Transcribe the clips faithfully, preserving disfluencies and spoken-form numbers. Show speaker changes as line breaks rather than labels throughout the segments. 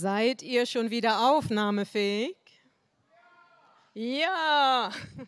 Seid ihr schon wieder aufnahmefähig? Ja!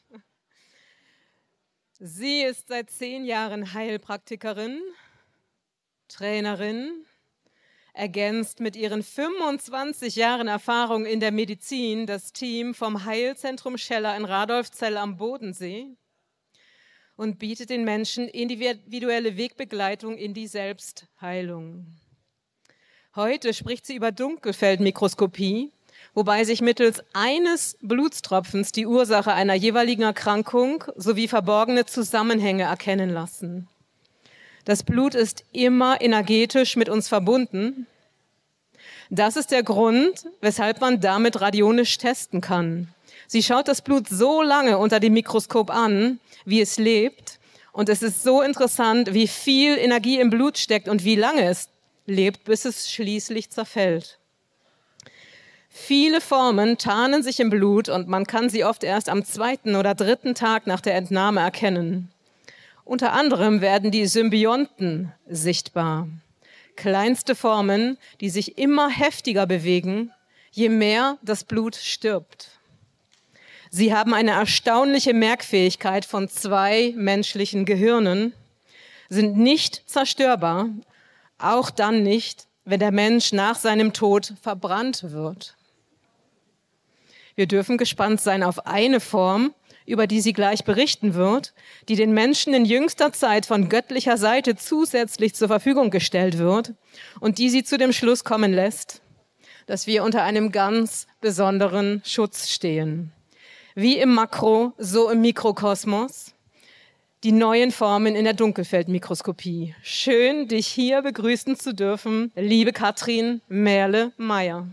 Sie ist seit zehn Jahren Heilpraktikerin, Trainerin, ergänzt mit ihren fünfundzwanzig Jahren Erfahrung in der Medizin das Team vom Heilzentrum Scheller in Radolfzell am Bodensee und bietet den Menschen individuelle Wegbegleitung in die Selbstheilung. Heute spricht sie über Dunkelfeldmikroskopie, wobei sich mittels eines Blutstropfens die Ursache einer jeweiligen Erkrankung sowie verborgene Zusammenhänge erkennen lassen. Das Blut ist immer energetisch mit uns verbunden. Das ist der Grund, weshalb man damit radionisch testen kann. Sie schaut das Blut so lange unter dem Mikroskop an, wie es lebt. Und es ist so interessant, wie viel Energie im Blut steckt und wie lange es lebt, bis es schließlich zerfällt. Viele Formen tarnen sich im Blut und man kann sie oft erst am zweiten oder dritten Tag nach der Entnahme erkennen. Unter anderem werden die Symbionten sichtbar. Kleinste Formen, die sich immer heftiger bewegen, je mehr das Blut stirbt. Sie haben eine erstaunliche Merkfähigkeit von zwei menschlichen Gehirnen, sind nicht zerstörbar, auch dann nicht, wenn der Mensch nach seinem Tod verbrannt wird. Wir dürfen gespannt sein auf eine Form, über die sie gleich berichten wird, die den Menschen in jüngster Zeit von göttlicher Seite zusätzlich zur Verfügung gestellt wird und die sie zu dem Schluss kommen lässt, dass wir unter einem ganz besonderen Schutz stehen. Wie im Makro, so im Mikrokosmos. Die neuen Formen in der Dunkelfeldmikroskopie. Schön, dich hier begrüßen zu dürfen, liebe Katrin Merle-Meyer.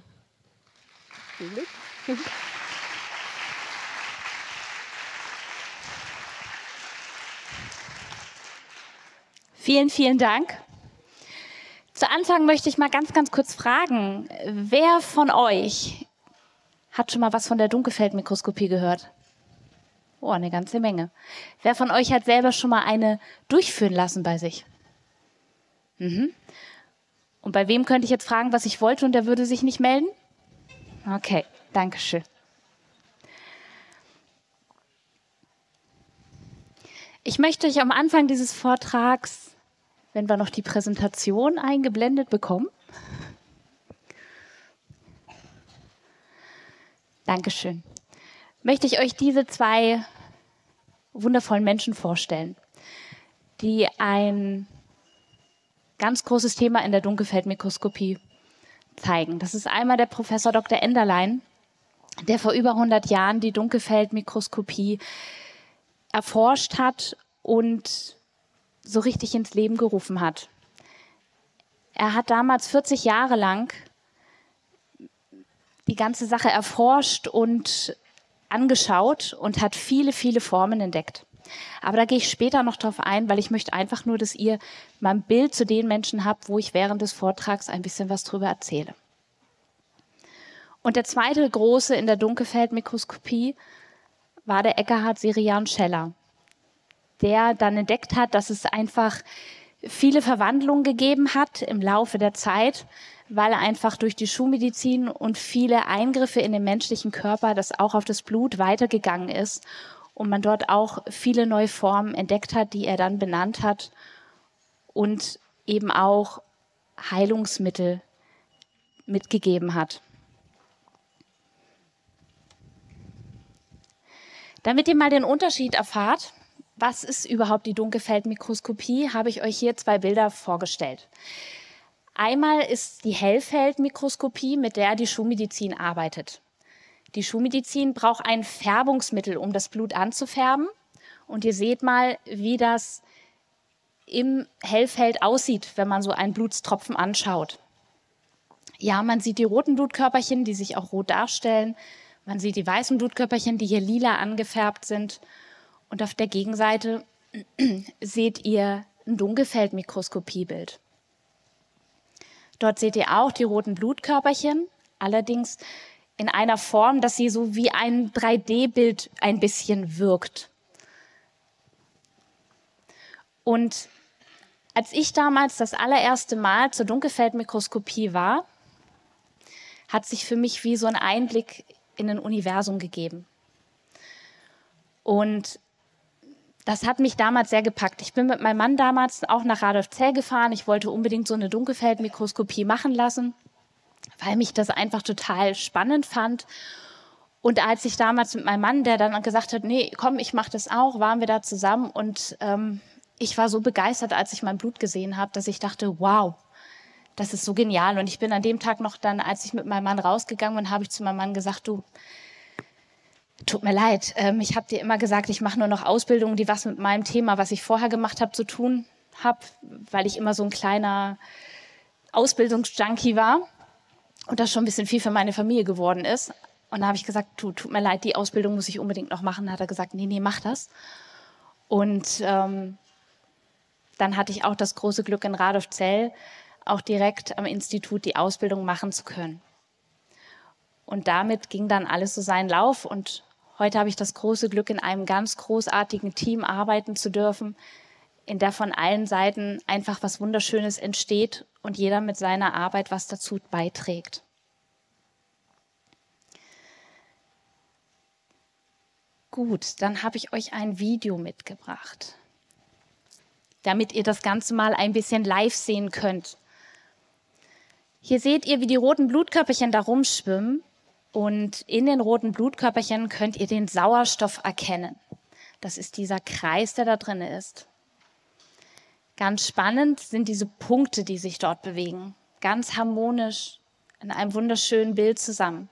Vielen, vielen Dank. Zu Anfang möchte ich mal ganz, ganz kurz fragen, wer von euch hat schon mal was von der Dunkelfeldmikroskopie gehört? Oh, eine ganze Menge. Wer von euch hat selber schon mal eine durchführen lassen bei sich? Mhm. Und bei wem könnte ich jetzt fragen, was ich wollte und der würde sich nicht melden? Okay, danke schön. Ich möchte euch am Anfang dieses Vortrags, wenn wir noch die Präsentation eingeblendet bekommen. Dankeschön. Möchte ich euch diese zwei wundervollen Menschen vorstellen, die ein ganz großes Thema in der Dunkelfeldmikroskopie zeigen. Das ist einmal der Professor Doktor Enderlein, der vor über hundert Jahren die Dunkelfeldmikroskopie erforscht hat und so richtig ins Leben gerufen hat. Er hat damals vierzig Jahre lang die ganze Sache erforscht und angeschaut und hat viele, viele Formen entdeckt. Aber da gehe ich später noch drauf ein, weil ich möchte einfach nur, dass ihr mal ein Bild zu den Menschen habt, wo ich während des Vortrags ein bisschen was drüber erzähle. Und der zweite große in der Dunkelfeldmikroskopie war der Ekkehard Sirian Scheller, der dann entdeckt hat, dass es einfach viele Verwandlungen gegeben hat im Laufe der Zeit, weil einfach durch die Schulmedizin und viele Eingriffe in den menschlichen Körper das auch auf das Blut weitergegangen ist und man dort auch viele neue Formen entdeckt hat, die er dann benannt hat und eben auch Heilungsmittel mitgegeben hat. Damit ihr mal den Unterschied erfahrt, was ist überhaupt die Dunkelfeldmikroskopie, habe ich euch hier zwei Bilder vorgestellt. Einmal ist die Hellfeldmikroskopie, mit der die Schulmedizin arbeitet. Die Schulmedizin braucht ein Färbungsmittel, um das Blut anzufärben. Und ihr seht mal, wie das im Hellfeld aussieht, wenn man so einen Blutstropfen anschaut. Ja, man sieht die roten Blutkörperchen, die sich auch rot darstellen. Man sieht die weißen Blutkörperchen, die hier lila angefärbt sind. Und auf der Gegenseite seht ihr ein Dunkelfeldmikroskopiebild. Dort seht ihr auch die roten Blutkörperchen, allerdings in einer Form, dass sie so wie ein drei D Bild ein bisschen wirkt. Und als ich damals das allererste Mal zur Dunkelfeldmikroskopie war, hat sich für mich wie so ein Einblick in ein Universum gegeben. Und das hat mich damals sehr gepackt. Ich bin mit meinem Mann damals auch nach Radolfzell gefahren. Ich wollte unbedingt so eine Dunkelfeldmikroskopie machen lassen, weil mich das einfach total spannend fand. Und als ich damals mit meinem Mann, der dann gesagt hat, nee, komm, ich mache das auch, waren wir da zusammen. Und ähm, ich war so begeistert, als ich mein Blut gesehen habe, dass ich dachte, wow, das ist so genial. Und ich bin an dem Tag noch dann, als ich mit meinem Mann rausgegangen bin, habe ich zu meinem Mann gesagt, du, tut mir leid, ähm, ich habe dir immer gesagt, ich mache nur noch Ausbildungen, die was mit meinem Thema, was ich vorher gemacht habe, zu tun habe, weil ich immer so ein kleiner Ausbildungsjunkie war und das schon ein bisschen viel für meine Familie geworden ist. Und da habe ich gesagt, tu, tut mir leid, die Ausbildung muss ich unbedingt noch machen. Da hat er gesagt, nee, nee, mach das. Und ähm, dann hatte ich auch das große Glück in Radolfzell, auch direkt am Institut die Ausbildung machen zu können. Und damit ging dann alles so seinen Lauf. Und heute habe ich das große Glück, in einem ganz großartigen Team arbeiten zu dürfen, in der von allen Seiten einfach was Wunderschönes entsteht und jeder mit seiner Arbeit was dazu beiträgt. Gut, dann habe ich euch ein Video mitgebracht, damit ihr das Ganze mal ein bisschen live sehen könnt. Hier seht ihr, wie die roten Blutkörperchen da rumschwimmen. Und in den roten Blutkörperchen könnt ihr den Sauerstoff erkennen. Das ist dieser Kreis, der da drin ist. Ganz spannend sind diese Punkte, die sich dort bewegen. Ganz harmonisch in einem wunderschönen Bild zusammen.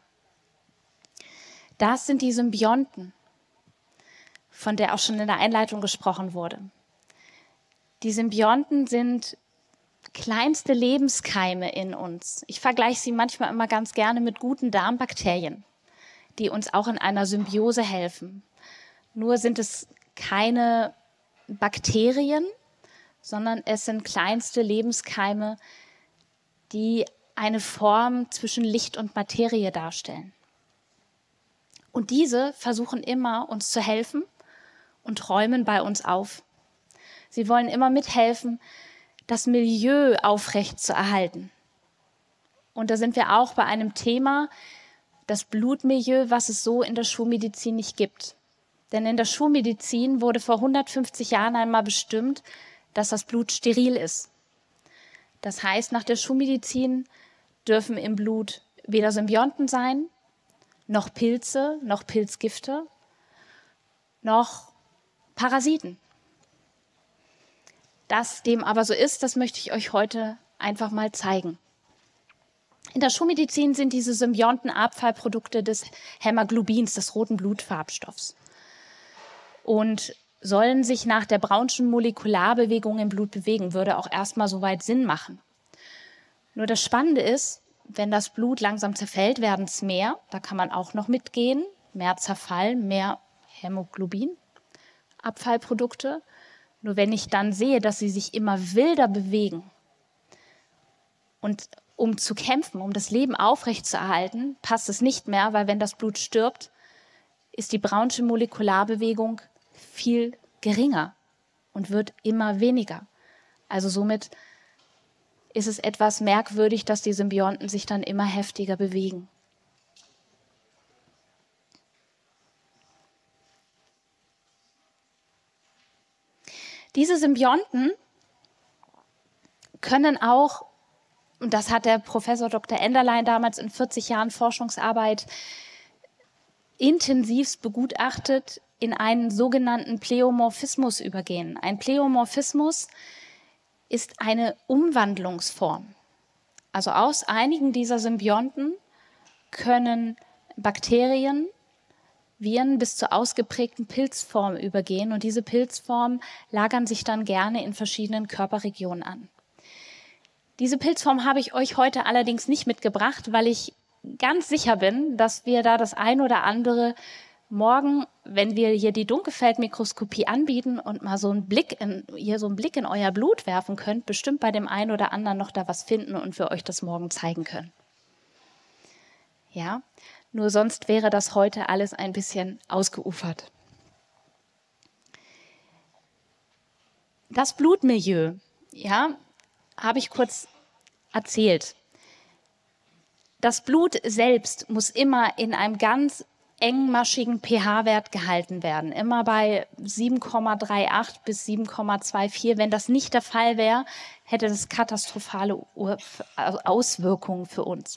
Das sind die Symbionten, von der auch schon in der Einleitung gesprochen wurde. Die Symbionten sind kleinste Lebenskeime in uns. Ich vergleiche sie manchmal immer ganz gerne mit guten Darmbakterien, die uns auch in einer Symbiose helfen. Nur sind es keine Bakterien, sondern es sind kleinste Lebenskeime, die eine Form zwischen Licht und Materie darstellen. Und diese versuchen immer, uns zu helfen und räumen bei uns auf. Sie wollen immer mithelfen, das Milieu aufrecht zu erhalten. Und da sind wir auch bei einem Thema, das Blutmilieu, was es so in der Schulmedizin nicht gibt. Denn in der Schulmedizin wurde vor hundertfünfzig Jahren einmal bestimmt, dass das Blut steril ist. Das heißt, nach der Schulmedizin dürfen im Blut weder Symbionten sein, noch Pilze, noch Pilzgifte, noch Parasiten. Dass dem aber so ist, das möchte ich euch heute einfach mal zeigen. In der Schulmedizin sind diese Symbionten Abfallprodukte des Hämoglobins, des roten Blutfarbstoffs. Und sollen sich nach der Brownschen Molekularbewegung im Blut bewegen, würde auch erstmal soweit Sinn machen. Nur das Spannende ist, wenn das Blut langsam zerfällt, werden es mehr. Da kann man auch noch mitgehen. Mehr Zerfall, mehr Hämoglobin, Abfallprodukte. Nur wenn ich dann sehe, dass sie sich immer wilder bewegen und um zu kämpfen, um das Leben aufrechtzuerhalten, passt es nicht mehr, weil wenn das Blut stirbt, ist die Brownsche Molekularbewegung viel geringer und wird immer weniger. Also somit ist es etwas merkwürdig, dass die Symbionten sich dann immer heftiger bewegen. Diese Symbionten können auch, und das hat der Professor Doktor Enderlein damals in vierzig Jahren Forschungsarbeit intensivst begutachtet, in einen sogenannten Pleomorphismus übergehen. Ein Pleomorphismus ist eine Umwandlungsform. Also aus einigen dieser Symbionten können Bakterien, Viren bis zur ausgeprägten Pilzform übergehen und diese Pilzformen lagern sich dann gerne in verschiedenen Körperregionen an. Diese Pilzform habe ich euch heute allerdings nicht mitgebracht, weil ich ganz sicher bin, dass wir da das ein oder andere morgen, wenn wir hier die Dunkelfeldmikroskopie anbieten und mal so einen Blick in, hier so einen Blick in euer Blut werfen könnt, bestimmt bei dem einen oder anderen noch da was finden und wir euch das morgen zeigen können. Ja, nur sonst wäre das heute alles ein bisschen ausgeufert. Das Blutmilieu, ja, habe ich kurz erzählt. Das Blut selbst muss immer in einem ganz engmaschigen pH-Wert gehalten werden, immer bei sieben Komma achtunddreißig bis sieben Komma vierundzwanzig. Wenn das nicht der Fall wäre, hätte das katastrophale Auswirkungen für uns.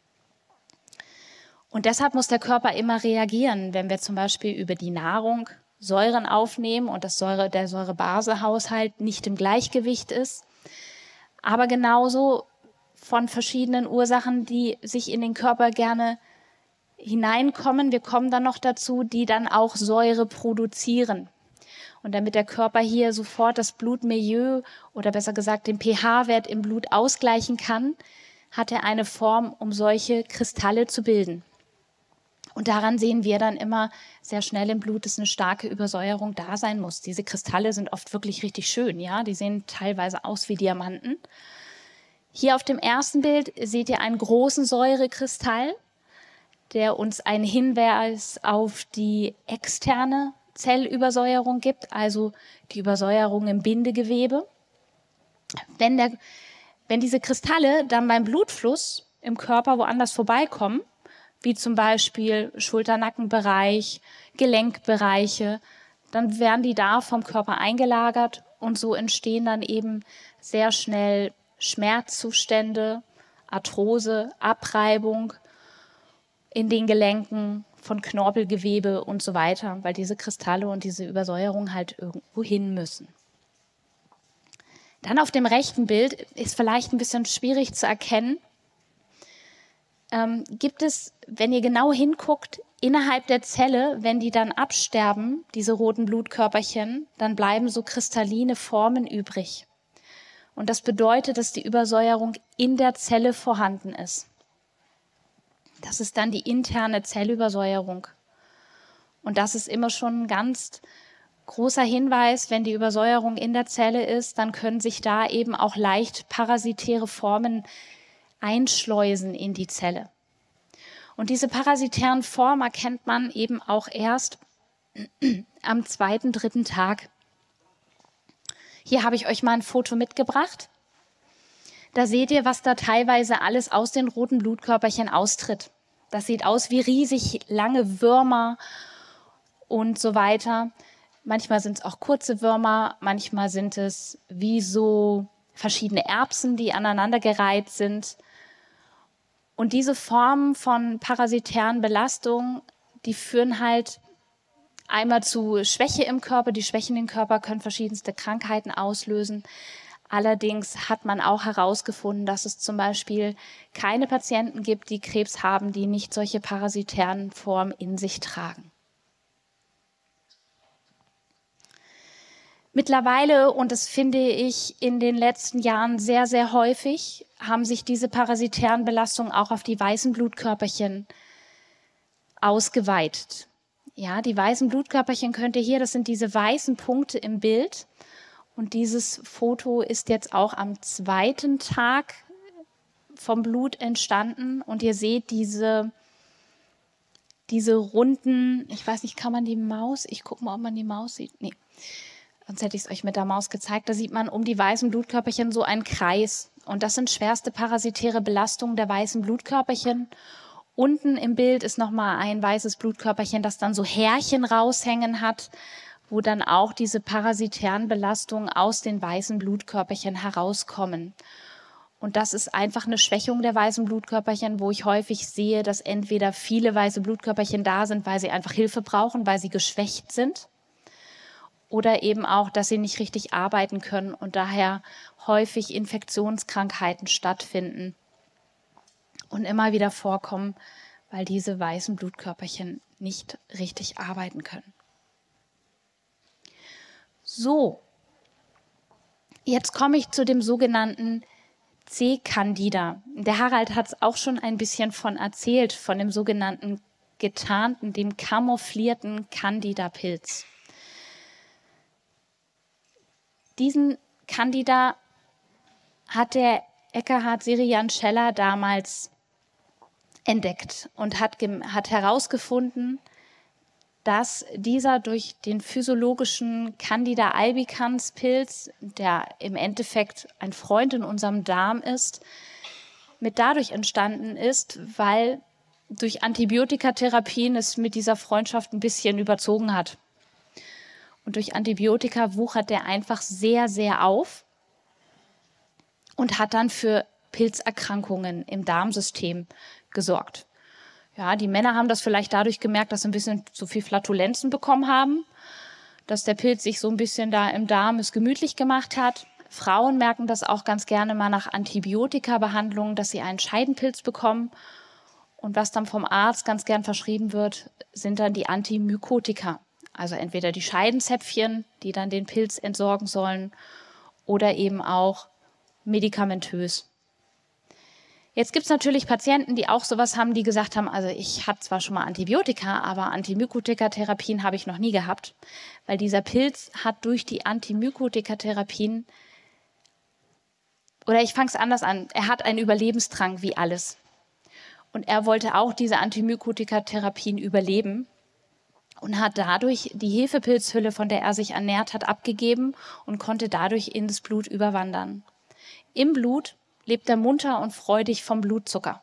Und deshalb muss der Körper immer reagieren, wenn wir zum Beispiel über die Nahrung Säuren aufnehmen und das Säure, der Säure-Base-Haushalt nicht im Gleichgewicht ist. Aber genauso von verschiedenen Ursachen, die sich in den Körper gerne hineinkommen. Wir kommen dann noch dazu, die dann auch Säure produzieren. Und damit der Körper hier sofort das Blutmilieu oder besser gesagt den pH-Wert im Blut ausgleichen kann, hat er eine Form, um solche Kristalle zu bilden. Und daran sehen wir dann immer sehr schnell im Blut, dass eine starke Übersäuerung da sein muss. Diese Kristalle sind oft wirklich richtig schön, ja, die sehen teilweise aus wie Diamanten. Hier auf dem ersten Bild seht ihr einen großen Säurekristall, der uns einen Hinweis auf die externe Zellübersäuerung gibt, also die Übersäuerung im Bindegewebe. Wenn, der, wenn diese Kristalle dann beim Blutfluss im Körper woanders vorbeikommen, wie zum Beispiel Schulter-Nackenbereich, Gelenkbereiche, dann werden die da vom Körper eingelagert und so entstehen dann eben sehr schnell Schmerzzustände, Arthrose, Abreibung in den Gelenken von Knorpelgewebe und so weiter, weil diese Kristalle und diese Übersäuerung halt irgendwo hin müssen. Dann auf dem rechten Bild ist vielleicht ein bisschen schwierig zu erkennen, ähm, gibt es, wenn ihr genau hinguckt, innerhalb der Zelle, wenn die dann absterben, diese roten Blutkörperchen, dann bleiben so kristalline Formen übrig. Und das bedeutet, dass die Übersäuerung in der Zelle vorhanden ist. Das ist dann die interne Zellübersäuerung. Und das ist immer schon ein ganz großer Hinweis, wenn die Übersäuerung in der Zelle ist, dann können sich da eben auch leicht parasitäre Formen einschleusen in die Zelle. Und diese parasitären Formen erkennt man eben auch erst am zweiten, dritten Tag. Hier habe ich euch mal ein Foto mitgebracht. Da seht ihr, was da teilweise alles aus den roten Blutkörperchen austritt. Das sieht aus wie riesig lange Würmer und so weiter. Manchmal sind es auch kurze Würmer, manchmal sind es wie so verschiedene Erbsen, die aneinandergereiht sind. Und diese Formen von parasitären Belastungen, die führen halt einmal zu Schwäche im Körper. Die Schwächen im Körper können verschiedenste Krankheiten auslösen. Allerdings hat man auch herausgefunden, dass es zum Beispiel keine Patienten gibt, die Krebs haben, die nicht solche parasitären Formen in sich tragen. Mittlerweile, und das finde ich in den letzten Jahren sehr, sehr häufig, haben sich diese parasitären Belastungen auch auf die weißen Blutkörperchen ausgeweitet. Ja, die weißen Blutkörperchen könnt ihr hier, das sind diese weißen Punkte im Bild. Und dieses Foto ist jetzt auch am zweiten Tag vom Blut entstanden. Und ihr seht diese, diese runden, ich weiß nicht, kann man die Maus, ich gucke mal, ob man die Maus sieht. Nee. Sonst hätte ich es euch mit der Maus gezeigt. Da sieht man um die weißen Blutkörperchen so einen Kreis. Und das sind schwerste parasitäre Belastungen der weißen Blutkörperchen. Unten im Bild ist nochmal ein weißes Blutkörperchen, das dann so Härchen raushängen hat, wo dann auch diese parasitären Belastungen aus den weißen Blutkörperchen herauskommen. Und das ist einfach eine Schwächung der weißen Blutkörperchen, wo ich häufig sehe, dass entweder viele weiße Blutkörperchen da sind, weil sie einfach Hilfe brauchen, weil sie geschwächt sind. Oder eben auch, dass sie nicht richtig arbeiten können und daher häufig Infektionskrankheiten stattfinden und immer wieder vorkommen, weil diese weißen Blutkörperchen nicht richtig arbeiten können. So, jetzt komme ich zu dem sogenannten C-Candida. Der Harald hat es auch schon ein bisschen von erzählt, von dem sogenannten getarnten, dem camouflierten Candida-Pilz. Diesen Candida hat der Ekkehard Sirian Scheller damals entdeckt und hat, hat herausgefunden, dass dieser durch den physiologischen Candida albicans Pilz, der im Endeffekt ein Freund in unserem Darm ist, mit dadurch entstanden ist, weil durch Antibiotikatherapien es mit dieser Freundschaft ein bisschen überzogen hat. Und durch Antibiotika wuchert der einfach sehr, sehr auf und hat dann für Pilzerkrankungen im Darmsystem gesorgt. Ja, die Männer haben das vielleicht dadurch gemerkt, dass sie ein bisschen zu viel Flatulenzen bekommen haben, dass der Pilz sich so ein bisschen da im Darm es gemütlich gemacht hat. Frauen merken das auch ganz gerne mal nach Antibiotika-Behandlungen, dass sie einen Scheidenpilz bekommen. Und was dann vom Arzt ganz gern verschrieben wird, sind dann die Antimykotika. Also entweder die Scheidenzäpfchen, die dann den Pilz entsorgen sollen, oder eben auch medikamentös. Jetzt gibt es natürlich Patienten, die auch sowas haben, die gesagt haben, also ich hatte zwar schon mal Antibiotika, aber Antimykotika-Therapien habe ich noch nie gehabt, weil dieser Pilz hat durch die Antimykotika-Therapien, oder ich fange es anders an, er hat einen Überlebensdrang wie alles. Und er wollte auch diese Antimykotika-Therapien überleben und hat dadurch die Hefepilzhülle, von der er sich ernährt hat, abgegeben und konnte dadurch ins Blut überwandern. Im Blut lebt er munter und freudig vom Blutzucker.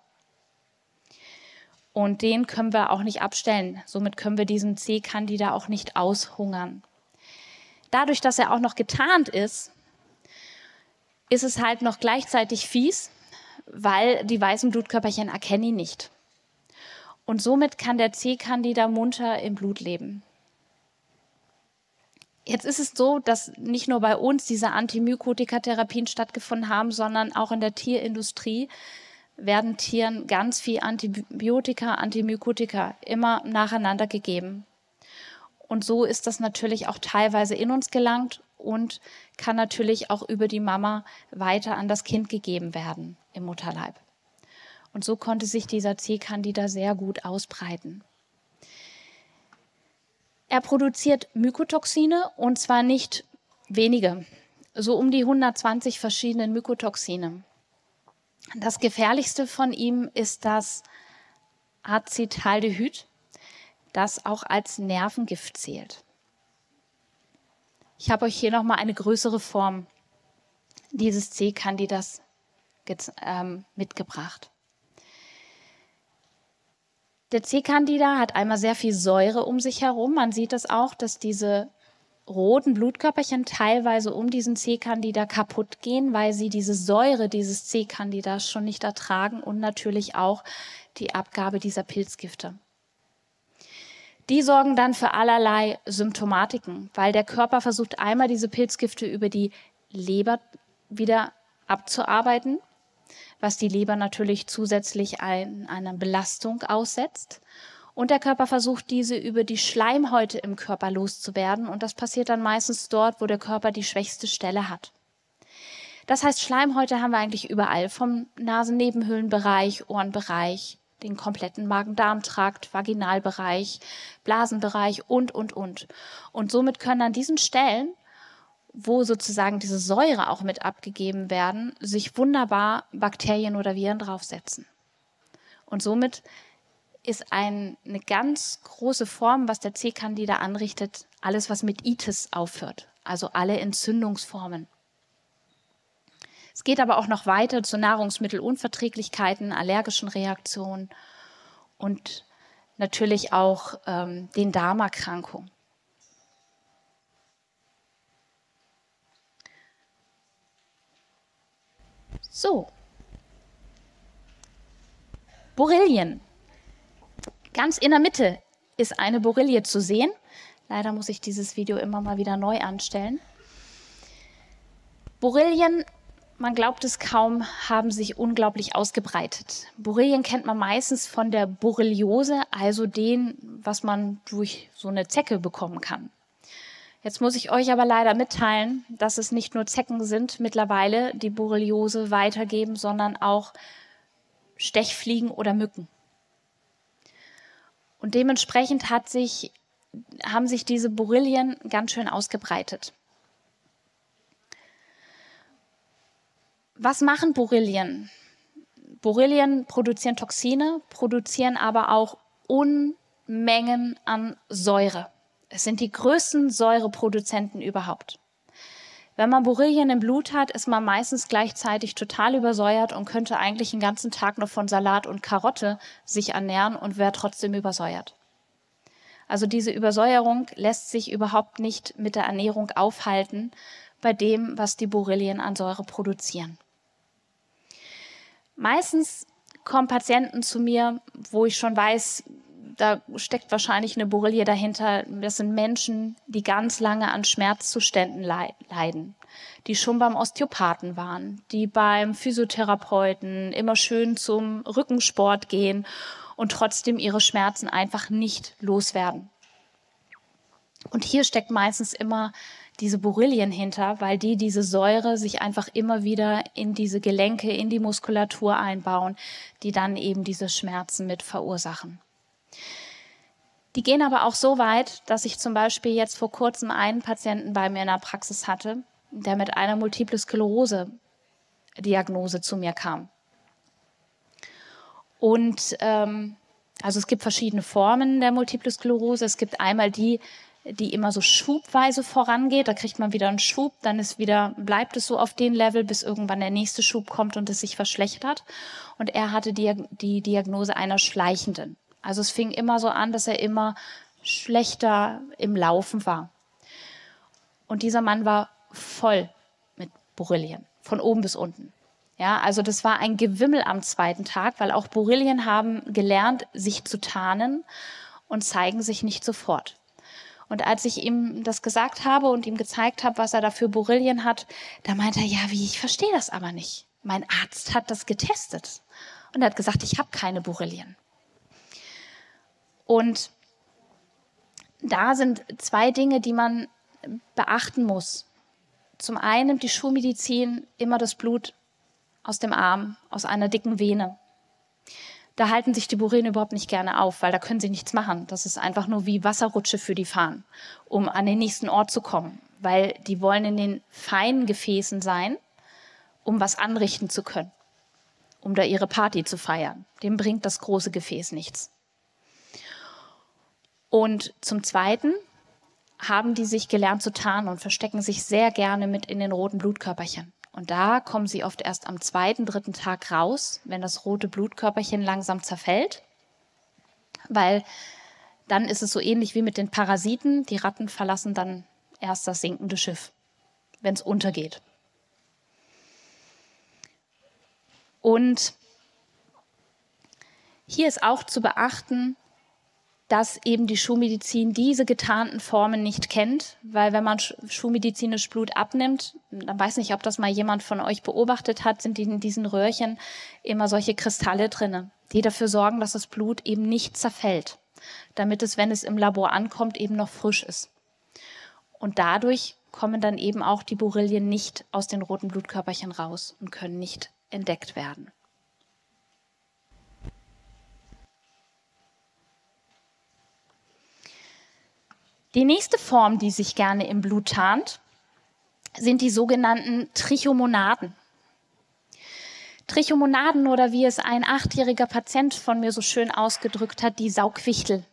Und den können wir auch nicht abstellen. Somit können wir diesen C-Candida auch nicht aushungern. Dadurch, dass er auch noch getarnt ist, ist es halt noch gleichzeitig fies, weil die weißen Blutkörperchen erkennen ihn nicht. Und somit kann der C-Candida munter im Blut leben. Jetzt ist es so, dass nicht nur bei uns diese Antimykotika-Therapien stattgefunden haben, sondern auch in der Tierindustrie werden Tieren ganz viel Antibiotika, Antimykotika immer nacheinander gegeben. Und so ist das natürlich auch teilweise in uns gelangt und kann natürlich auch über die Mama weiter an das Kind gegeben werden im Mutterleib. Und so konnte sich dieser C-Candida sehr gut ausbreiten. Er produziert Mykotoxine und zwar nicht wenige, so um die hundertzwanzig verschiedene Mykotoxine. Das gefährlichste von ihm ist das Acetaldehyd, das auch als Nervengift zählt. Ich habe euch hier nochmal eine größere Form dieses C-Candidas ähm, mitgebracht. Der C-Candida hat einmal sehr viel Säure um sich herum. Man sieht das auch, dass diese roten Blutkörperchen teilweise um diesen C-Candida kaputt gehen, weil sie diese Säure dieses C-Candidas schon nicht ertragen und natürlich auch die Abgabe dieser Pilzgifte. Die sorgen dann für allerlei Symptomatiken, weil der Körper versucht einmal diese Pilzgifte über die Leber wieder abzuarbeiten, was die Leber natürlich zusätzlich ein, einer Belastung aussetzt. Und der Körper versucht, diese über die Schleimhäute im Körper loszuwerden. Und das passiert dann meistens dort, wo der Körper die schwächste Stelle hat. Das heißt, Schleimhäute haben wir eigentlich überall, vom Nasennebenhöhlenbereich, Ohrenbereich, den kompletten Magen-Darm-Trakt, Vaginalbereich, Blasenbereich und, und, und. Und somit können an diesen Stellen, wo sozusagen diese Säure auch mit abgegeben werden, sich wunderbar Bakterien oder Viren draufsetzen. Und somit ist ein, eine ganz große Form, was der C-Candida anrichtet, alles, was mit Itis aufhört, also alle Entzündungsformen. Es geht aber auch noch weiter zu Nahrungsmittelunverträglichkeiten, allergischen Reaktionen und natürlich auch ähm, den Darmerkrankungen. So, Borrelien. Ganz in der Mitte ist eine Borrelie zu sehen. Leider muss ich dieses Video immer mal wieder neu anstellen. Borrelien, man glaubt es kaum, haben sich unglaublich ausgebreitet. Borrelien kennt man meistens von der Borreliose, also den, was man durch so eine Zecke bekommen kann. Jetzt muss ich euch aber leider mitteilen, dass es nicht nur Zecken sind mittlerweile, die Borreliose weitergeben, sondern auch Stechfliegen oder Mücken. Und dementsprechend hat sich, haben sich diese Borrelien ganz schön ausgebreitet. Was machen Borrelien? Borrelien produzieren Toxine, produzieren aber auch Unmengen an Säure. Es sind die größten Säureproduzenten überhaupt. Wenn man Borrelien im Blut hat, ist man meistens gleichzeitig total übersäuert und könnte eigentlich den ganzen Tag nur von Salat und Karotte sich ernähren und wäre trotzdem übersäuert. Also diese Übersäuerung lässt sich überhaupt nicht mit der Ernährung aufhalten bei dem, was die Borrelien an Säure produzieren. Meistens kommen Patienten zu mir, wo ich schon weiß, da steckt wahrscheinlich eine Borrelie dahinter. Das sind Menschen, die ganz lange an Schmerzzuständen leiden, die schon beim Osteopathen waren, die beim Physiotherapeuten immer schön zum Rückensport gehen und trotzdem ihre Schmerzen einfach nicht loswerden. Und hier steckt meistens immer diese Borrelien hinter, weil die diese Säure sich einfach immer wieder in diese Gelenke, in die Muskulatur einbauen, die dann eben diese Schmerzen mit verursachen. Die gehen aber auch so weit, dass ich zum Beispiel jetzt vor kurzem einen Patienten bei mir in der Praxis hatte, der mit einer Multiple Sklerose-Diagnose zu mir kam. Und ähm, also es gibt verschiedene Formen der Multiple Sklerose. Es gibt einmal die, die immer so schubweise vorangeht. Da kriegt man wieder einen Schub, dann ist wieder, bleibt es so auf dem Level, bis irgendwann der nächste Schub kommt und es sich verschlechtert. Und er hatte die, die Diagnose einer schleichenden. Also es fing immer so an, dass er immer schlechter im Laufen war. Und dieser Mann war voll mit Borrelien, von oben bis unten. Ja, also das war ein Gewimmel am zweiten Tag, weil auch Borrelien haben gelernt, sich zu tarnen und zeigen sich nicht sofort. Und als ich ihm das gesagt habe und ihm gezeigt habe, was er da für Borrelien hat, da meinte er, ja, wie, ich verstehe das aber nicht. Mein Arzt hat das getestet und er hat gesagt, ich habe keine Borrelien. Und da sind zwei Dinge, die man beachten muss. Zum einen nimmt die Schulmedizin immer das Blut aus dem Arm, aus einer dicken Vene. Da halten sich die Borrelien überhaupt nicht gerne auf, weil da können sie nichts machen. Das ist einfach nur wie Wasserrutsche für die fahren, um an den nächsten Ort zu kommen. Weil die wollen in den feinen Gefäßen sein, um was anrichten zu können, um da ihre Party zu feiern. Dem bringt das große Gefäß nichts. Und zum Zweiten haben die sich gelernt zu tarnen und verstecken sich sehr gerne mit in den roten Blutkörperchen. Und da kommen sie oft erst am zweiten, dritten Tag raus, wenn das rote Blutkörperchen langsam zerfällt. Weil dann ist es so ähnlich wie mit den Parasiten. Die Ratten verlassen dann erst das sinkende Schiff, wenn es untergeht. Und hier ist auch zu beachten, dass eben die Schulmedizin diese getarnten Formen nicht kennt, weil wenn man schulmedizinisch Blut abnimmt, dann weiß nicht, ob das mal jemand von euch beobachtet hat, sind in diesen Röhrchen immer solche Kristalle drin, die dafür sorgen, dass das Blut eben nicht zerfällt, damit es, wenn es im Labor ankommt, eben noch frisch ist. Und dadurch kommen dann eben auch die Borrelien nicht aus den roten Blutkörperchen raus und können nicht entdeckt werden. Die nächste Form, die sich gerne im Blut tarnt, sind die sogenannten Trichomonaden. Trichomonaden oder wie es ein achtjähriger Patient von mir so schön ausgedrückt hat, die Saugwichtel.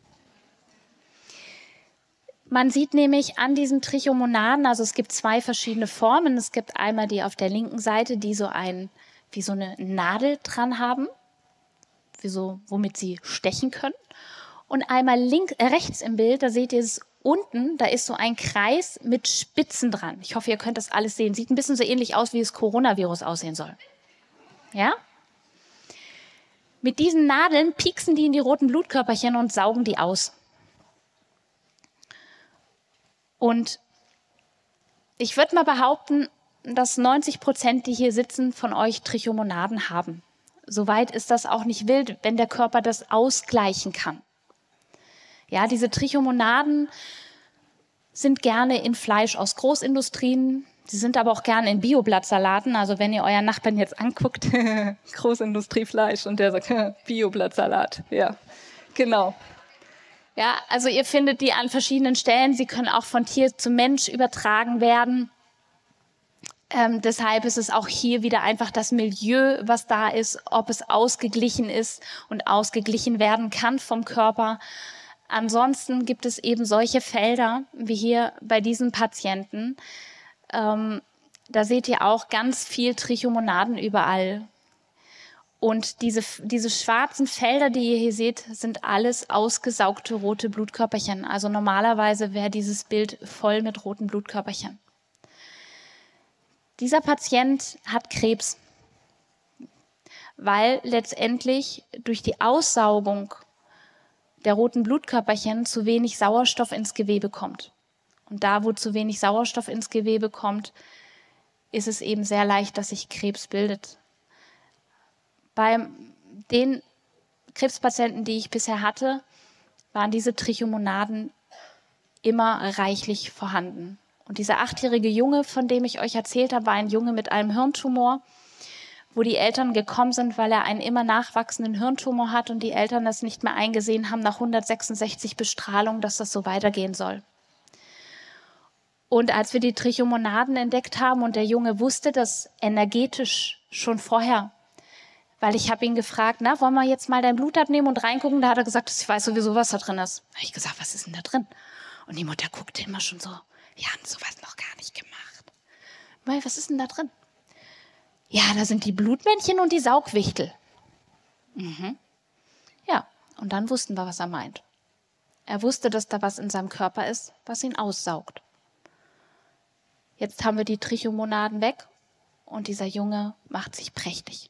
Man sieht nämlich an diesen Trichomonaden, also es gibt zwei verschiedene Formen. Es gibt einmal die auf der linken Seite, die so ein, wie so eine Nadel dran haben, wie so, womit sie stechen können. Und einmal links, äh, rechts im Bild, da seht ihr es unten, da ist so ein Kreis mit Spitzen dran. Ich hoffe, ihr könnt das alles sehen. Sieht ein bisschen so ähnlich aus, wie das Coronavirus aussehen soll. Ja? Mit diesen Nadeln pieksen die in die roten Blutkörperchen und saugen die aus. Und ich würde mal behaupten, dass neunzig Prozent, die hier sitzen, von euch Trichomonaden haben. Soweit ist das auch nicht wild, wenn der Körper das ausgleichen kann. Ja, diese Trichomonaden sind gerne in Fleisch aus Großindustrien. Sie sind aber auch gerne in Bioblattsalaten. Also wenn ihr euren Nachbarn jetzt anguckt, Großindustriefleisch und der sagt, Bioblattsalat. Ja, genau. Ja, also ihr findet die an verschiedenen Stellen. Sie können auch von Tier zu Mensch übertragen werden. Ähm, deshalb ist es auch hier wieder einfach das Milieu, was da ist, ob es ausgeglichen ist und ausgeglichen werden kann vom Körper. Ansonsten gibt es eben solche Felder wie hier bei diesen Patienten, ähm, da seht ihr auch ganz viel Trichomonaden überall. Und diese, diese schwarzen Felder, die ihr hier seht, sind alles ausgesaugte rote Blutkörperchen. Also normalerweise wäre dieses Bild voll mit roten Blutkörperchen. Dieser Patient hat Krebs, weil letztendlich durch die Aussaugung der roten Blutkörperchen zu wenig Sauerstoff ins Gewebe kommt. Und da, wo zu wenig Sauerstoff ins Gewebe kommt, ist es eben sehr leicht, dass sich Krebs bildet. Bei den Krebspatienten, die ich bisher hatte, waren diese Trichomonaden immer reichlich vorhanden. Und dieser achtjährige Junge, von dem ich euch erzählt habe, war ein Junge mit einem Hirntumor, wo die Eltern gekommen sind, weil er einen immer nachwachsenden Hirntumor hat und die Eltern das nicht mehr eingesehen haben nach hundertsechsundsechzig Bestrahlungen, dass das so weitergehen soll. Und als wir die Trichomonaden entdeckt haben und der Junge wusste das energetisch schon vorher, weil ich habe ihn gefragt, na, wollen wir jetzt mal dein Blut abnehmen und reingucken? Da hat er gesagt, ich weiß sowieso, was da drin ist. Da habe ich gesagt, was ist denn da drin? Und die Mutter guckte immer schon so, wir haben sowas noch gar nicht gemacht. Weil, was ist denn da drin? Ja, da sind die Blutmännchen und die Saugwichtel. Mhm. Ja, und dann wussten wir, was er meint. Er wusste, dass da was in seinem Körper ist, was ihn aussaugt. Jetzt haben wir die Trichomonaden weg und dieser Junge macht sich prächtig.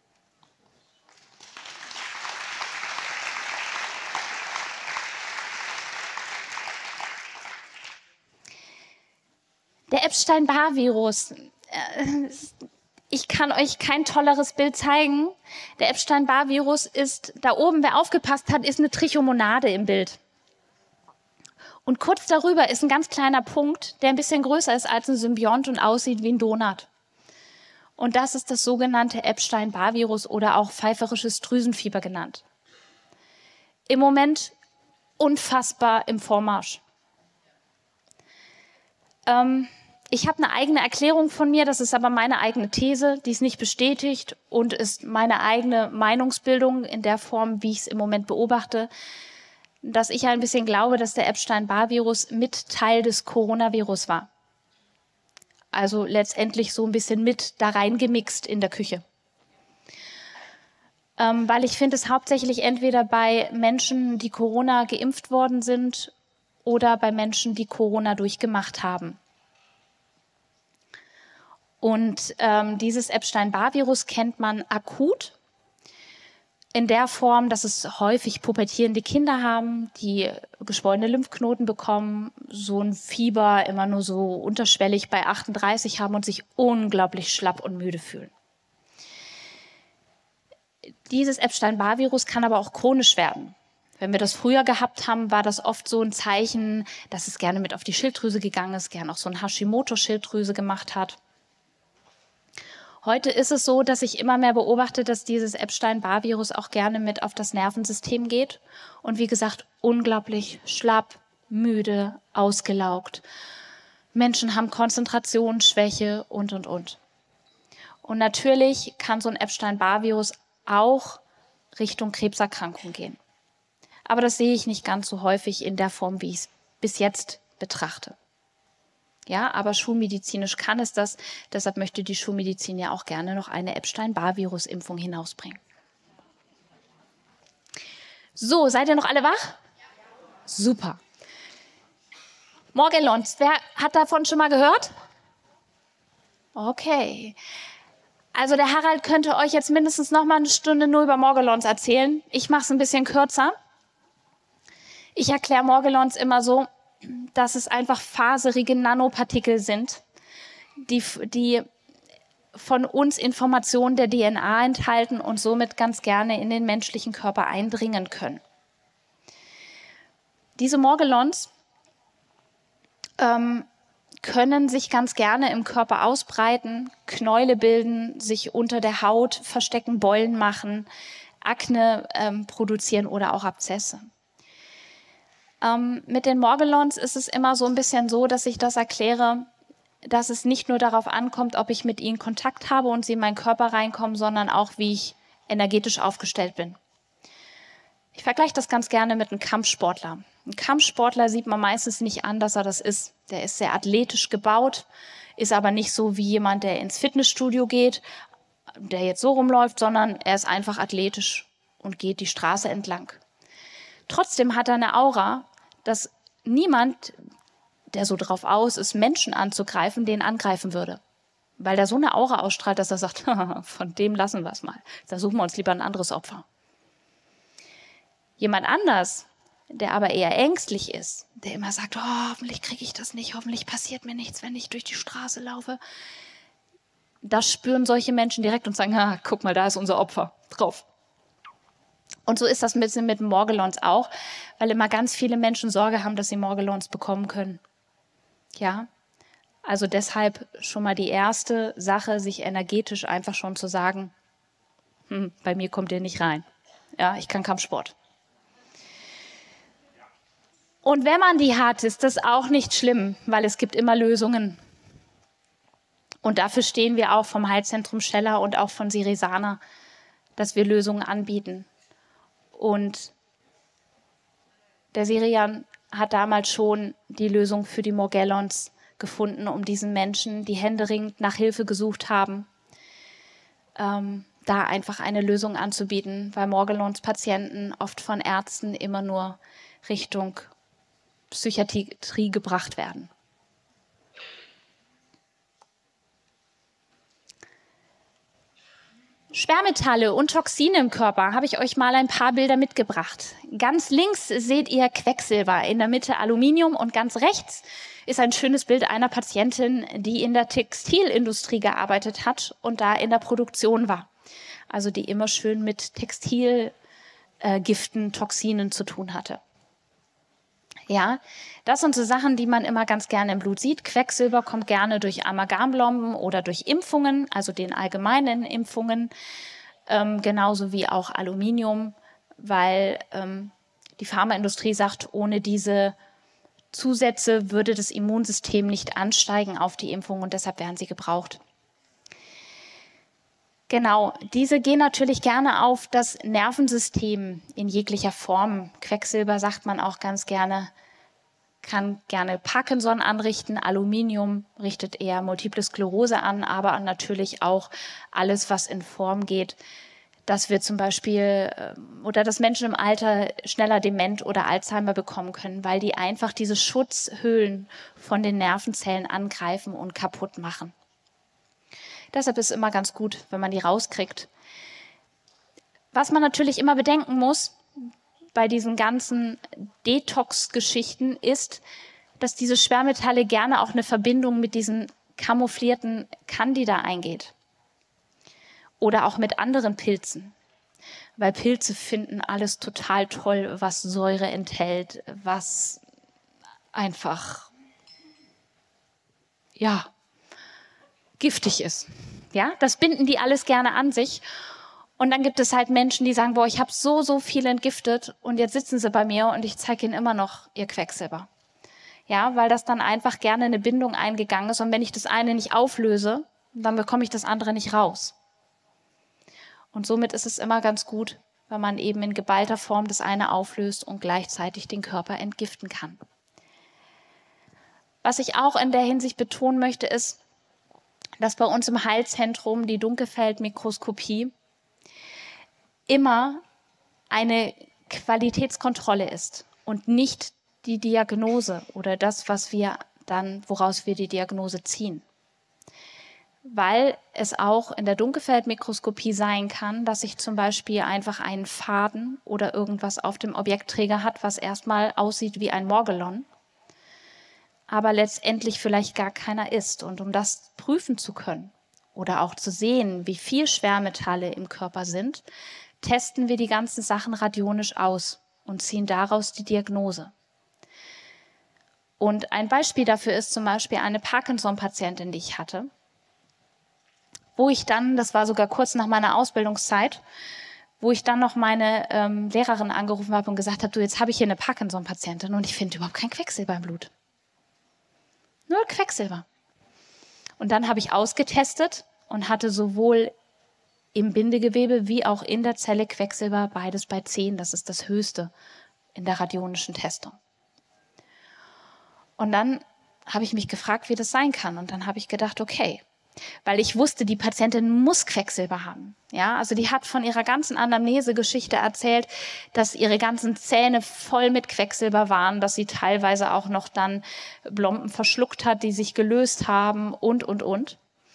Der Epstein-Barr-Virus. Ich kann euch kein tolleres Bild zeigen. Der Epstein-Barr-Virus ist, da oben, wer aufgepasst hat, ist eine Trichomonade im Bild. Und kurz darüber ist ein ganz kleiner Punkt, der ein bisschen größer ist als ein Symbiont und aussieht wie ein Donut. Und das ist das sogenannte Epstein-Barr-Virus oder auch pfeiferisches Drüsenfieber genannt. Im Moment unfassbar im Vormarsch. Ähm, Ich habe eine eigene Erklärung von mir, das ist aber meine eigene These, die ist nicht bestätigt und ist meine eigene Meinungsbildung in der Form, wie ich es im Moment beobachte, dass ich ein bisschen glaube, dass der Epstein-Barr-Virus mit Teil des Coronavirus war. Also letztendlich so ein bisschen mit da reingemixt in der Küche. Ähm, weil ich finde es hauptsächlich entweder bei Menschen, die Corona geimpft worden sind oder bei Menschen, die Corona durchgemacht haben. Und ähm, dieses Epstein-Barr-Virus kennt man akut in der Form, dass es häufig pubertierende Kinder haben, die geschwollene Lymphknoten bekommen, so ein Fieber immer nur so unterschwellig bei achtunddreißig haben und sich unglaublich schlapp und müde fühlen. Dieses Epstein-Barr-Virus kann aber auch chronisch werden. Wenn wir das früher gehabt haben, war das oft so ein Zeichen, dass es gerne mit auf die Schilddrüse gegangen ist, gerne auch so ein Hashimoto-Schilddrüse gemacht hat. Heute ist es so, dass ich immer mehr beobachte, dass dieses Epstein-Barr-Virus auch gerne mit auf das Nervensystem geht. Und wie gesagt, unglaublich schlapp, müde, ausgelaugt. Menschen haben Konzentrationsschwäche und, und, und. Und natürlich kann so ein Epstein-Barr-Virus auch Richtung Krebserkrankung gehen. Aber das sehe ich nicht ganz so häufig in der Form, wie ich es bis jetzt betrachte. Ja, aber schulmedizinisch kann es das. Deshalb möchte die Schulmedizin ja auch gerne noch eine Epstein-Barr-Virus-Impfung hinausbringen. So, seid ihr noch alle wach? Super. Morgellons, wer hat davon schon mal gehört? Okay. Also der Harald könnte euch jetzt mindestens noch mal eine Stunde nur über Morgellons erzählen. Ich mache es ein bisschen kürzer. Ich erkläre Morgellons immer so, dass es einfach faserige Nanopartikel sind, die, die von uns Informationen der D N A enthalten und somit ganz gerne in den menschlichen Körper eindringen können. Diese Morgellons ähm, können sich ganz gerne im Körper ausbreiten, Knäule bilden, sich unter der Haut verstecken, Beulen machen, Akne ähm, produzieren oder auch Abszesse. Ähm, mit den Morgellons ist es immer so ein bisschen so, dass ich das erkläre, dass es nicht nur darauf ankommt, ob ich mit ihnen Kontakt habe und sie in meinen Körper reinkommen, sondern auch, wie ich energetisch aufgestellt bin. Ich vergleiche das ganz gerne mit einem Kampfsportler. Ein Kampfsportler sieht man meistens nicht an, dass er das ist. Der ist sehr athletisch gebaut, ist aber nicht so wie jemand, der ins Fitnessstudio geht, der jetzt so rumläuft, sondern er ist einfach athletisch und geht die Straße entlang. Trotzdem hat er eine Aura, dass niemand, der so drauf aus ist, Menschen anzugreifen, den angreifen würde. Weil der so eine Aura ausstrahlt, dass er sagt, von dem lassen wir es mal. Da suchen wir uns lieber ein anderes Opfer. Jemand anders, der aber eher ängstlich ist, der immer sagt, oh, hoffentlich kriege ich das nicht, hoffentlich passiert mir nichts, wenn ich durch die Straße laufe. Das spüren solche Menschen direkt und sagen, ah, guck mal, da ist unser Opfer drauf. Und so ist das ein bisschen mit Morgellons auch, weil immer ganz viele Menschen Sorge haben, dass sie Morgellons bekommen können. Ja, also deshalb schon mal die erste Sache, sich energetisch einfach schon zu sagen, hm, bei mir kommt ihr nicht rein. Ja, ich kann Kampfsport. Und wenn man die hat, ist das auch nicht schlimm, weil es gibt immer Lösungen. Und dafür stehen wir auch vom Heilzentrum Scheller und auch von Sirisana, dass wir Lösungen anbieten. Und der Sirian hat damals schon die Lösung für die Morgellons gefunden, um diesen Menschen, die händeringend nach Hilfe gesucht haben, ähm, da einfach eine Lösung anzubieten, weil Morgellons-Patienten oft von Ärzten immer nur Richtung Psychiatrie gebracht werden. Schwermetalle und Toxine im Körper, habe ich euch mal ein paar Bilder mitgebracht. Ganz links seht ihr Quecksilber, in der Mitte Aluminium und ganz rechts ist ein schönes Bild einer Patientin, die in der Textilindustrie gearbeitet hat und da in der Produktion war. Also die immer schön mit Textilgiften, äh, Toxinen zu tun hatte. Ja, das sind so Sachen, die man immer ganz gerne im Blut sieht. Quecksilber kommt gerne durch Amalgamblomben oder durch Impfungen, also den allgemeinen Impfungen, ähm, genauso wie auch Aluminium, weil ähm, die Pharmaindustrie sagt, ohne diese Zusätze würde das Immunsystem nicht ansteigen auf die Impfung und deshalb werden sie gebraucht. Genau, diese gehen natürlich gerne auf das Nervensystem in jeglicher Form. Quecksilber, sagt man auch ganz gerne, kann gerne Parkinson anrichten. Aluminium richtet eher Multiple Sklerose an, aber natürlich auch alles, was in Form geht, dass wir zum Beispiel oder dass Menschen im Alter schneller dement oder Alzheimer bekommen können, weil die einfach diese Schutzhüllen von den Nervenzellen angreifen und kaputt machen. Deshalb ist es immer ganz gut, wenn man die rauskriegt. Was man natürlich immer bedenken muss bei diesen ganzen Detox-Geschichten ist, dass diese Schwermetalle gerne auch eine Verbindung mit diesen camouflierten Candida eingeht. Oder auch mit anderen Pilzen. Weil Pilze finden alles total toll, was Säure enthält, was einfach, ja, giftig ist. Ja, das binden die alles gerne an sich. Und dann gibt es halt Menschen, die sagen, boah, ich habe so, so viel entgiftet und jetzt sitzen sie bei mir und ich zeige ihnen immer noch ihr Quecksilber. Ja, weil das dann einfach gerne eine Bindung eingegangen ist und wenn ich das eine nicht auflöse, dann bekomme ich das andere nicht raus. Und somit ist es immer ganz gut, wenn man eben in geballter Form das eine auflöst und gleichzeitig den Körper entgiften kann. Was ich auch in der Hinsicht betonen möchte, ist, dass bei uns im Heilzentrum die Dunkelfeldmikroskopie immer eine Qualitätskontrolle ist und nicht die Diagnose oder das, was wir dann, woraus wir die Diagnose ziehen. Weil es auch in der Dunkelfeldmikroskopie sein kann, dass sich zum Beispiel einfach ein Faden oder irgendwas auf dem Objektträger hat, was erstmal aussieht wie ein Morgellon, aber letztendlich vielleicht gar keiner ist. Und um das prüfen zu können oder auch zu sehen, wie viel Schwermetalle im Körper sind, testen wir die ganzen Sachen radionisch aus und ziehen daraus die Diagnose. Und ein Beispiel dafür ist zum Beispiel eine Parkinson-Patientin, die ich hatte, wo ich dann, das war sogar kurz nach meiner Ausbildungszeit, wo ich dann noch meine ähm, Lehrerin angerufen habe und gesagt habe, du, jetzt habe ich hier eine Parkinson-Patientin und ich finde überhaupt kein Quecksilber im Blut. Nur Quecksilber. Und dann habe ich ausgetestet und hatte sowohl im Bindegewebe wie auch in der Zelle Quecksilber, beides bei zehn. Das ist das Höchste in der radionischen Testung. Und dann habe ich mich gefragt, wie das sein kann. Und dann habe ich gedacht, okay, weil ich wusste, die Patientin muss Quecksilber haben. Ja, also die hat von ihrer ganzen Anamnesegeschichte erzählt, dass ihre ganzen Zähne voll mit Quecksilber waren, dass sie teilweise auch noch dann Blomben verschluckt hat, die sich gelöst haben und, und, und.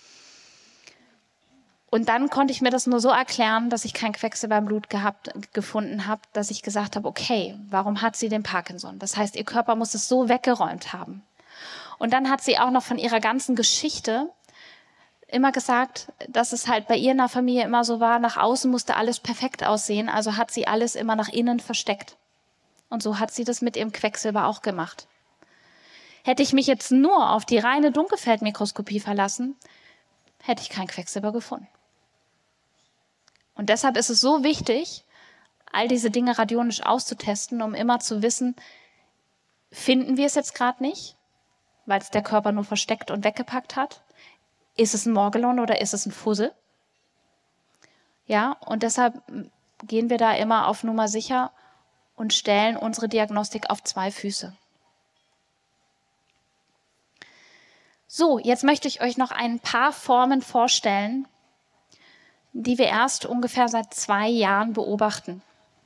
Und dann konnte ich mir das nur so erklären, dass ich kein Quecksilber im Blut gehabt, gefunden habe, dass ich gesagt habe, okay, warum hat sie den Parkinson? Das heißt, ihr Körper muss es so weggeräumt haben. Und dann hat sie auch noch von ihrer ganzen Geschichte immer gesagt, dass es halt bei ihr in der Familie immer so war, nach außen musste alles perfekt aussehen, also hat sie alles immer nach innen versteckt. Und so hat sie das mit ihrem Quecksilber auch gemacht. Hätte ich mich jetzt nur auf die reine Dunkelfeldmikroskopie verlassen, hätte ich kein Quecksilber gefunden. Und deshalb ist es so wichtig, all diese Dinge radionisch auszutesten, um immer zu wissen, finden wir es jetzt gerade nicht, weil es der Körper nur versteckt und weggepackt hat? Ist es ein Morgellon oder ist es ein Fussel? Ja, und deshalb gehen wir da immer auf Nummer sicher und stellen unsere Diagnostik auf zwei Füße. So, jetzt möchte ich euch noch ein paar Formen vorstellen, die wir erst ungefähr seit zwei Jahren beobachten.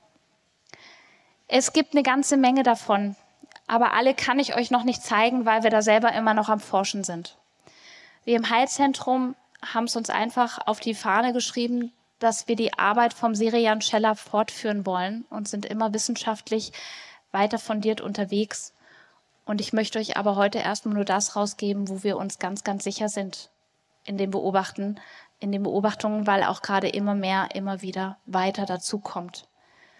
Es gibt eine ganze Menge davon, aber alle kann ich euch noch nicht zeigen, weil wir da selber immer noch am Forschen sind. Wir im Heilzentrum haben es uns einfach auf die Fahne geschrieben, dass wir die Arbeit vom Serian Scheller fortführen wollen und sind immer wissenschaftlich weiter fundiert unterwegs. Und ich möchte euch aber heute erstmal nur das rausgeben, wo wir uns ganz, ganz sicher sind in dem Beobachten, in den Beobachtungen, weil auch gerade immer mehr, immer wieder weiter dazu kommt.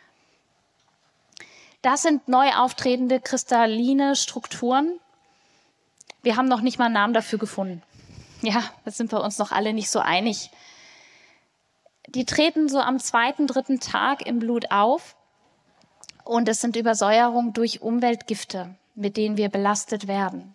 Das sind neu auftretende kristalline Strukturen. Wir haben noch nicht mal einen Namen dafür gefunden. Ja, da sind wir uns noch alle nicht so einig. Die treten so am zweiten, dritten Tag im Blut auf und es sind Übersäuerungen durch Umweltgifte, mit denen wir belastet werden.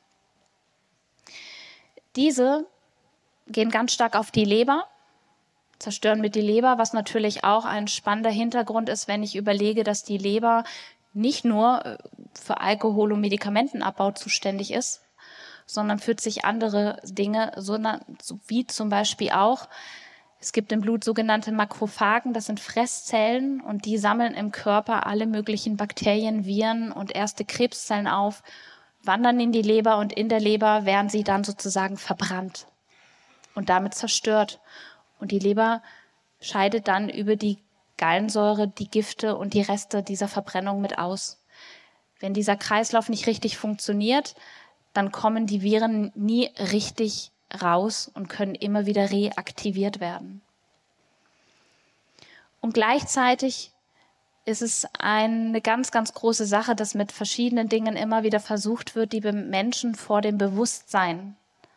Diese gehen ganz stark auf die Leber, zerstören mit die Leber, was natürlich auch ein spannender Hintergrund ist, wenn ich überlege, dass die Leber nicht nur für Alkohol- und Medikamentenabbau zuständig ist, sondern für sich andere Dinge, sondern wie zum Beispiel auch, es gibt im Blut sogenannte Makrophagen, das sind Fresszellen und die sammeln im Körper alle möglichen Bakterien, Viren und erste Krebszellen auf, wandern in die Leber und in der Leber werden sie dann sozusagen verbrannt und damit zerstört. Und die Leber scheidet dann über die Gallensäure die Gifte und die Reste dieser Verbrennung mit aus. Wenn dieser Kreislauf nicht richtig funktioniert, dann kommen die Viren nie richtig raus und können immer wieder reaktiviert werden. Und gleichzeitig ist es eine ganz, ganz große Sache, dass mit verschiedenen Dingen immer wieder versucht wird, die Menschen vor dem Bewusstsein,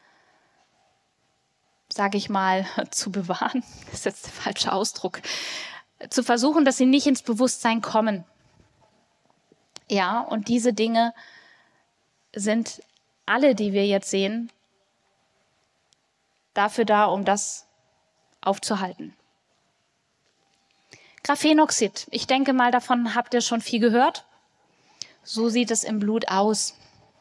sage ich mal, zu bewahren. Das ist jetzt der falsche Ausdruck. Zu versuchen, dass sie nicht ins Bewusstsein kommen. Ja, und diese Dinge sind alle, die wir jetzt sehen, dafür da, um das aufzuhalten. Graphenoxid. Ich denke mal, davon habt ihr schon viel gehört. So sieht es im Blut aus.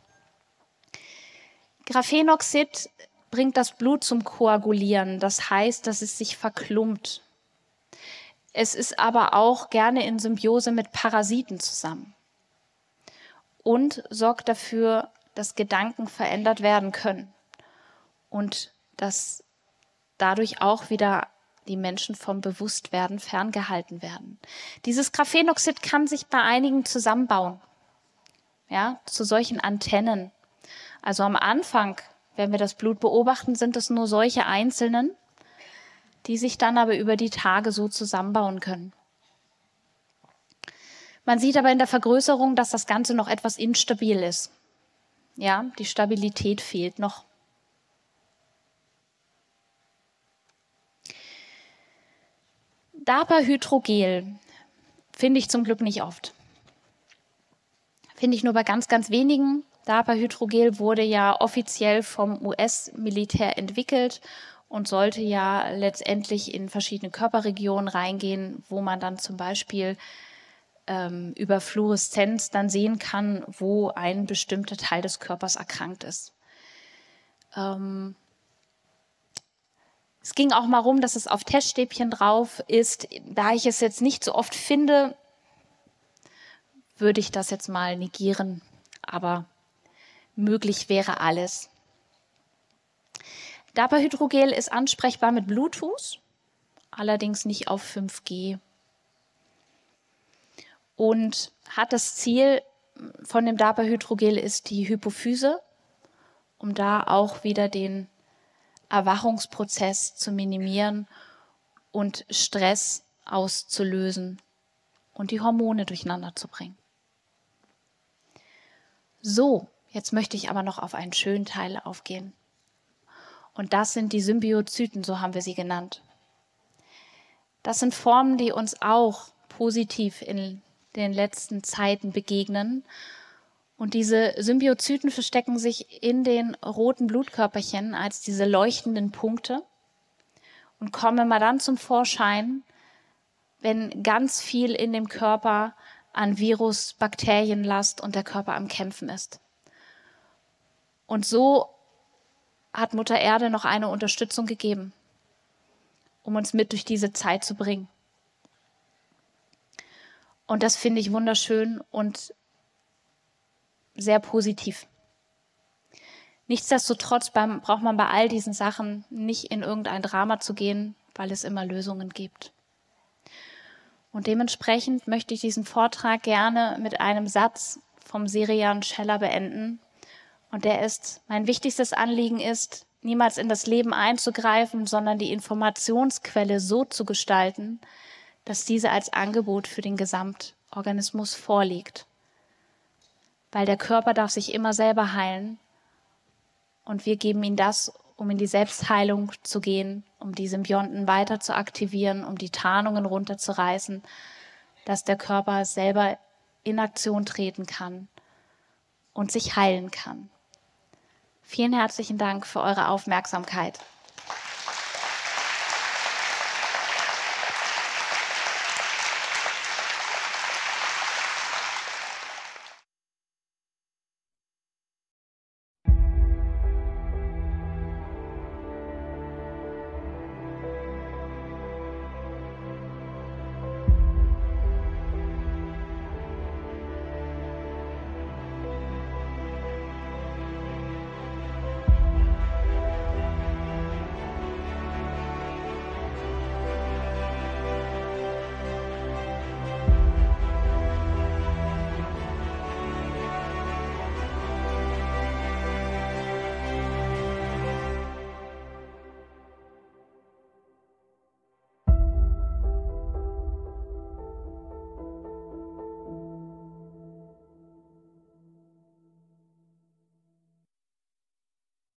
Graphenoxid bringt das Blut zum Koagulieren. Das heißt, dass es sich verklumpt. Es ist aber auch gerne in Symbiose mit Parasiten zusammen und sorgt dafür, dass Gedanken verändert werden können und dass dadurch auch wieder die Menschen vom Bewusstwerden ferngehalten werden. Dieses Graphenoxid kann sich bei einigen zusammenbauen, ja, zu solchen Antennen. Also am Anfang, wenn wir das Blut beobachten, sind es nur solche einzelnen, die sich dann aber über die Tage so zusammenbauen können. Man sieht aber in der Vergrößerung, dass das Ganze noch etwas instabil ist. Ja, die Stabilität fehlt noch. Dapahydrogel finde ich zum Glück nicht oft. Finde ich nur bei ganz, ganz wenigen. Dapahydrogel wurde ja offiziell vom U S-Militär entwickelt und sollte ja letztendlich in verschiedene Körperregionen reingehen, wo man dann zum Beispiel ähm, über Fluoreszenz dann sehen kann, wo ein bestimmter Teil des Körpers erkrankt ist. Ähm, es ging auch mal rum, dass es auf Teststäbchen drauf ist. Da ich es jetzt nicht so oft finde, würde ich das jetzt mal negieren, aber möglich wäre alles. Dabahydrogel ist ansprechbar mit Bluetooth, allerdings nicht auf fünf G. Und hat das Ziel von dem Dabahydrogel ist die Hypophyse, um da auch wieder den Erwachungsprozess zu minimieren und Stress auszulösen und die Hormone durcheinander zu bringen. So, jetzt möchte ich aber noch auf einen schönen Teil aufgehen. Und das sind die Symbiozyten, so haben wir sie genannt. Das sind Formen, die uns auch positiv in den letzten Zeiten begegnen. Und diese Symbiozyten verstecken sich in den roten Blutkörperchen als diese leuchtenden Punkte und kommen immer dann zum Vorschein, wenn ganz viel in dem Körper an Virus, Bakterienlast und der Körper am Kämpfen ist. Und so hat Mutter Erde noch eine Unterstützung gegeben, um uns mit durch diese Zeit zu bringen. Und das finde ich wunderschön und sehr positiv. Nichtsdestotrotz beim, braucht man bei all diesen Sachen nicht in irgendein Drama zu gehen, weil es immer Lösungen gibt. Und dementsprechend möchte ich diesen Vortrag gerne mit einem Satz vom Serian Scheller beenden. Und der ist, mein wichtigstes Anliegen ist, niemals in das Leben einzugreifen, sondern die Informationsquelle so zu gestalten, dass diese als Angebot für den Gesamtorganismus vorliegt. Weil der Körper darf sich immer selber heilen und wir geben ihm das, um in die Selbstheilung zu gehen, um die Symbionten weiter zu aktivieren, um die Tarnungen runterzureißen, dass der Körper selber in Aktion treten kann und sich heilen kann. Vielen herzlichen Dank für eure Aufmerksamkeit.